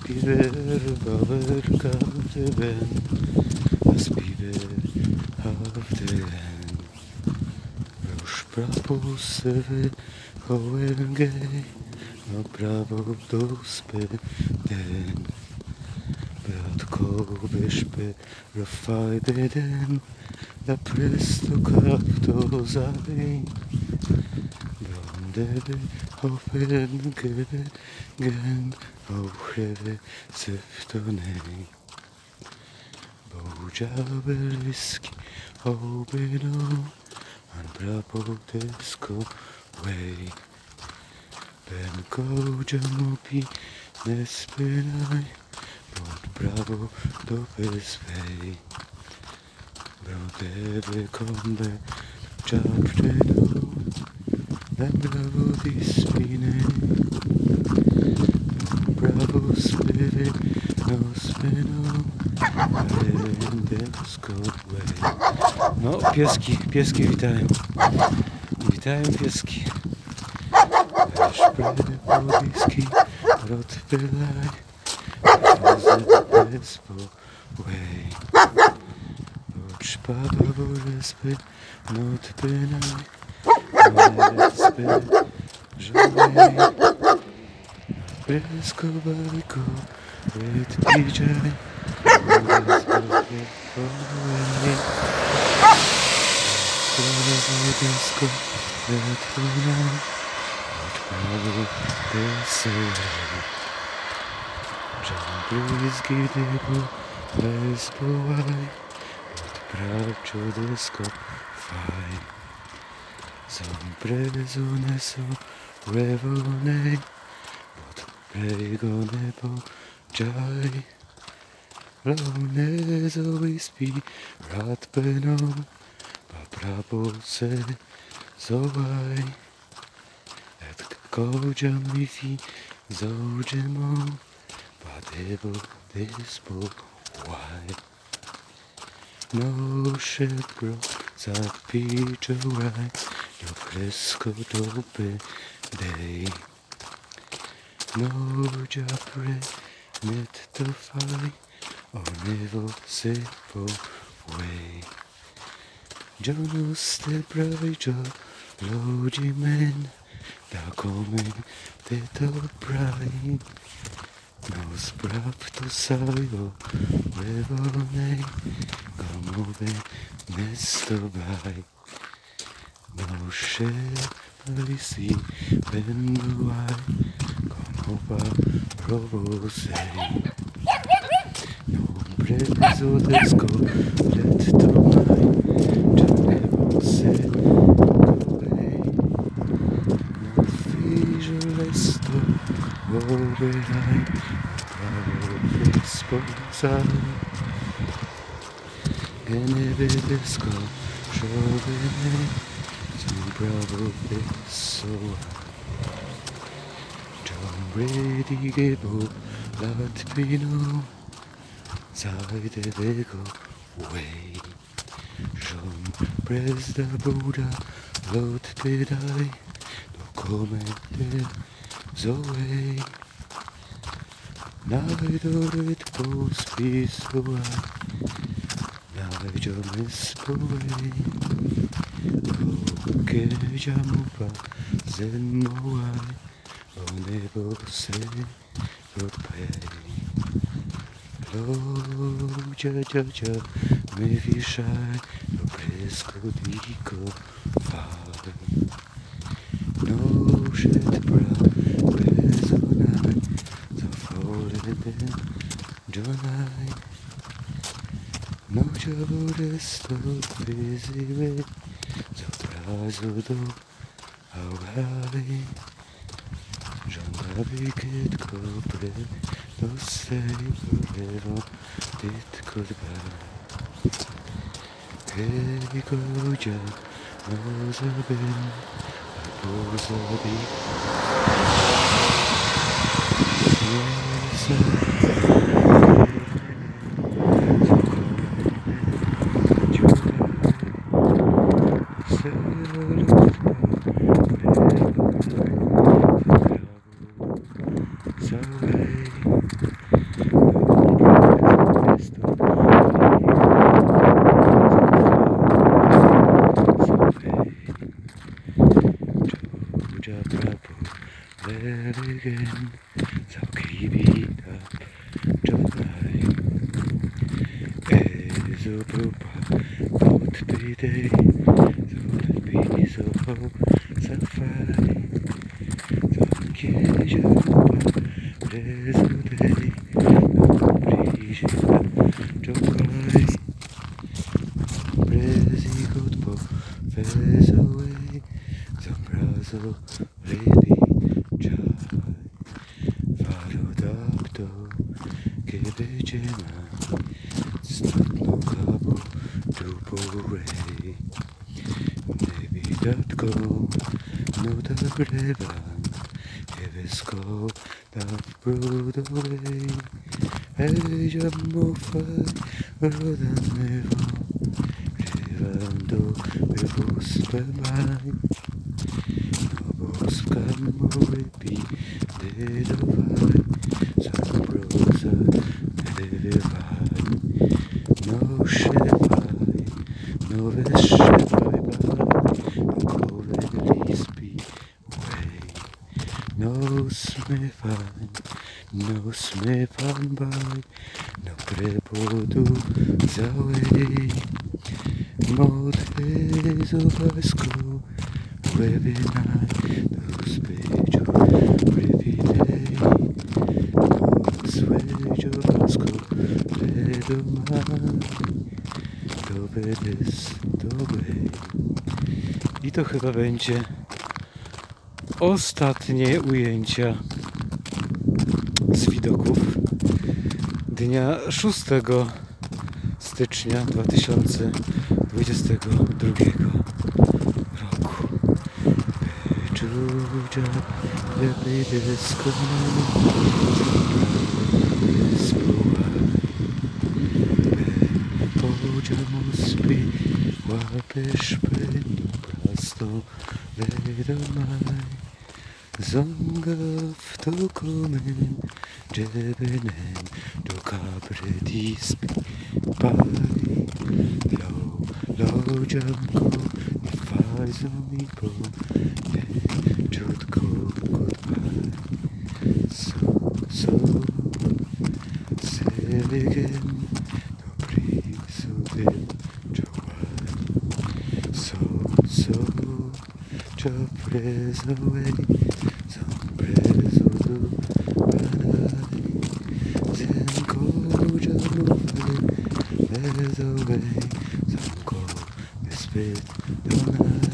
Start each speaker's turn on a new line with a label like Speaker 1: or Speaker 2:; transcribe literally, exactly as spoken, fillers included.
Speaker 1: Spiver baver kavden, spiver havden. Rosh prapuseve hoengei, no bravo dospeden. Brat koveshpe rafaideden, da presto capto zavein. Deve hoffen geben, gen hocheve seftonei. Bojabeliski hobeno, an bravo desco way. Ben kojamopi nespenai, bot bravo dopesvei. Brodeve combe chapteno, ben bravo dispine, bravo spirit, no spino, desco way. No, pieski, pieski witają, witają pieski. Szpredy podiski, rotwylaj, despo way. Odszpada borespy, not bynaj, respy, żołej. Presko bajko, ryt pijaj, rozbrokie powoli. Sprawa desko, retwina, odprawu desolej. Żambryzgi dybu, bez połaj, odprawczo desko, faj. Zamprezo neso, revonej, pod prego nebo, jaj. Lavnezo ispi, rat penom, pa prabo se, zovaj. Et kojam mifi, zođemo, pa debo despo, waj. No shepro, zapičovaj, jo kresko dobe dej. No japre, net to faj, o nevo se po way. Jono ste brajjo, lodi men, da komen te to braj. No sprav to sajo, revonej, gamove nestobaj. No šepalisi benduaj, gamoba provosej. No brezo desko, let to maj, čanevo se kovej. No fižo lesto, overaj, pravo responsaj. Geneve desko, šovene, som bravo desoa. John Brady gebo, Latvino, zajde vego way. John Prezda Buda, lot pedaj, do komete zoej. Najdorit pospisoaj, najđome spovej. Keđamupa zemoaj, o nebo se propej. Lođa, dža, dža, me višaj, do presko diko faj. Nošet prav, bezonaj, za foleden džonaj. Noća bude stot vizive, za prazo do aurali. Žandavi ketko pre, do sej porevo ditko dva. Hej kođa, nozabim, a pozadi. Svesa, Sorry. ven, so keep it up, July. Is a papa, both be day, so the bees of hope, so fine. So kiss your papa, there's a day, no breeze, July. Prezi godbo, fez away, so brazo, baby, czaj. Faro dokto, kiedy dziema, stopno kabo, duborej. Maybe datko, no dobreva, jevesko, da brudowej. Hej, jamofaj, rodanevo, Rivando per spemai, no scammo ripi, de dovai, sabrosa, deve vai, no scevai, no vescevai vai, ancora lispi, way, no smefai, no smefan by, no prepodu zaway. Modlez obrazku, webinaj, do speczu, privitej, do swej obrazku, ledomaj, do bedes, do bej. I to chyba będzie ostatnie ujęcia z widoków dnia szóstego stycznia dwa tysiące dwudziestego drugiego roku. Beczucia lepiej dyskonalnie spływa. Podziemu spi, łapiesz pędu prosto wiadomaj. Zonga w dokumen, dżebenem do kabry dispi. Bye, low, low jungle, if eyes on me go, yeah, should go goodbye. So, so, say again, no breeze of it, so, so, chop press away, some press of the banai, then go jump away. There's a way, some call this bit, don't I?